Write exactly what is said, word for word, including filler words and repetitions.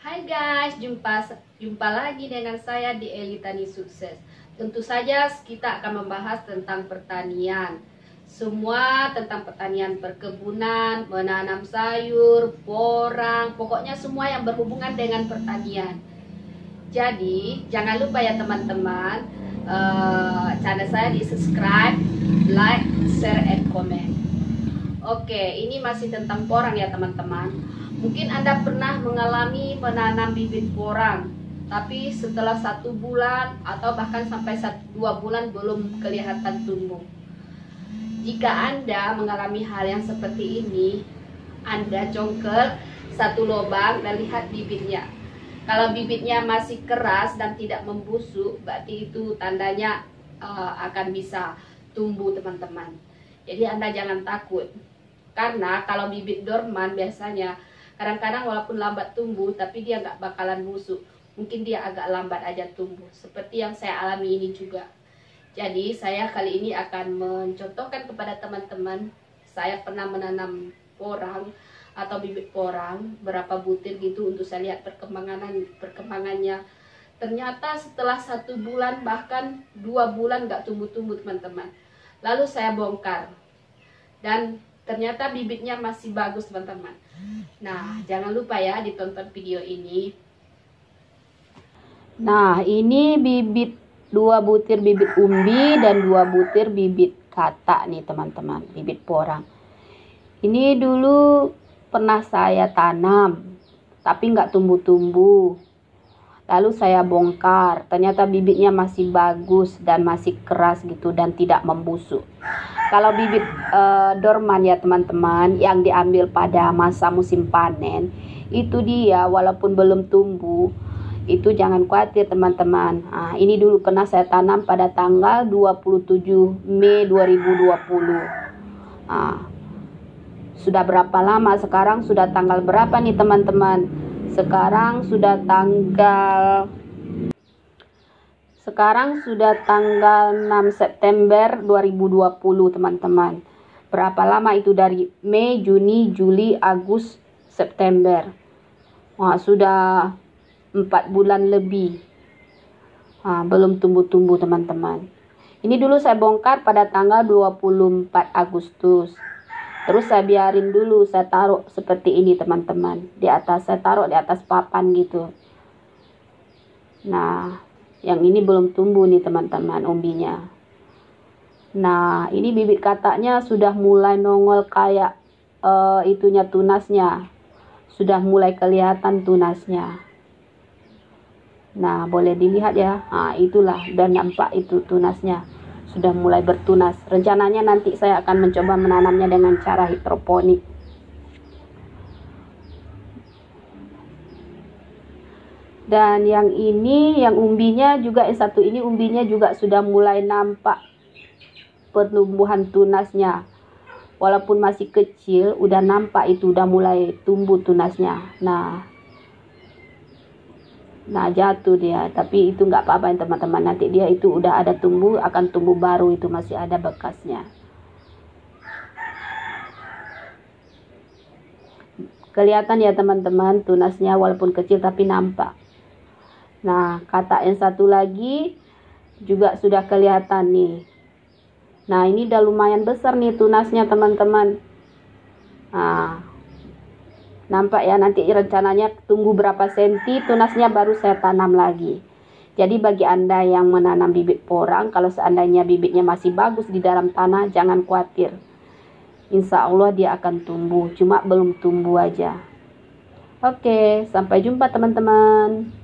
Hai guys, jumpa jumpa lagi dengan saya di Eli Tani Sukses. Tentu saja kita akan membahas tentang pertanian. Semua tentang pertanian perkebunan, menanam sayur, porang, pokoknya semua yang berhubungan dengan pertanian. Jadi, jangan lupa ya teman-teman, uh, channel saya di subscribe, like, share, and comment. Oke, ini masih tentang porang ya teman-teman. Mungkin Anda pernah mengalami menanam bibit porang, tapi setelah satu bulan atau bahkan sampai satu, dua bulan belum kelihatan tumbuh. Jika Anda mengalami hal yang seperti ini, Anda congkel satu lubang dan lihat bibitnya. Kalau bibitnya masih keras dan tidak membusuk, berarti itu tandanya uh, akan bisa tumbuh teman-teman. Jadi Anda jangan takut, karena kalau bibit dorman biasanya kadang-kadang walaupun lambat tumbuh, tapi dia nggak bakalan busuk. Mungkin dia agak lambat aja tumbuh, seperti yang saya alami ini juga. Jadi saya kali ini akan mencontohkan kepada teman-teman, saya pernah menanam porang atau bibit porang, berapa butir gitu untuk saya lihat perkembangan perkembangannya. Ternyata setelah satu bulan bahkan dua bulan nggak tumbuh-tumbuh teman-teman. Lalu saya bongkar dan ternyata bibitnya masih bagus teman-teman. Nah, jangan lupa ya ditonton video ini. Nah, ini bibit dua butir bibit umbi dan dua butir bibit katak nih teman-teman, bibit porang. Ini dulu pernah saya tanam, tapi nggak tumbuh-tumbuh. Lalu saya bongkar, ternyata bibitnya masih bagus dan masih keras gitu dan tidak membusuk. Kalau bibit e, dorman ya teman-teman, yang diambil pada masa musim panen, itu dia walaupun belum tumbuh, itu jangan khawatir teman-teman. Nah, ini dulu pernah saya tanam pada tanggal dua puluh tujuh Mei dua ribu dua puluh. Nah, sudah berapa lama sekarang? Sudah tanggal berapa nih teman-teman? Sekarang sudah tanggal Sekarang sudah tanggal enam September dua ribu dua puluh teman-teman. Berapa lama itu? Dari Mei, Juni, Juli, Agustus, September. Wah, sudah empat bulan lebih. Nah, belum tumbuh-tumbuh teman-teman. Ini dulu saya bongkar pada tanggal dua puluh empat Agustus. Terus saya biarin dulu, saya taruh seperti ini teman-teman. Di atas, saya taruh di atas papan gitu. Nah, yang ini belum tumbuh nih teman-teman umbinya. Nah, ini bibit kataknya sudah mulai nongol kayak uh, itunya tunasnya. Sudah mulai kelihatan tunasnya. Nah, boleh dilihat ya. Nah, itulah, dan nampak itu tunasnya. Sudah mulai bertunas. Rencananya nanti saya akan mencoba menanamnya dengan cara hidroponik. Dan yang ini, yang umbinya juga, yang satu ini umbinya juga sudah mulai nampak pertumbuhan tunasnya. Walaupun masih kecil, udah nampak itu, udah mulai tumbuh tunasnya. Nah, Nah jatuh dia, tapi itu nggak apa-apa ya teman-teman. Nanti dia itu udah ada tumbuh, akan tumbuh baru, itu masih ada bekasnya. Kelihatan ya teman-teman, tunasnya walaupun kecil tapi nampak. Nah, katak yang satu lagi juga sudah kelihatan nih. Nah, ini udah lumayan besar nih tunasnya teman-teman. Nah, nampak ya, nanti rencananya tunggu berapa senti tunasnya baru saya tanam lagi. Jadi bagi Anda yang menanam bibit porang, kalau seandainya bibitnya masih bagus di dalam tanah, jangan khawatir. Insya Allah dia akan tumbuh, cuma belum tumbuh aja. Oke, sampai jumpa teman-teman.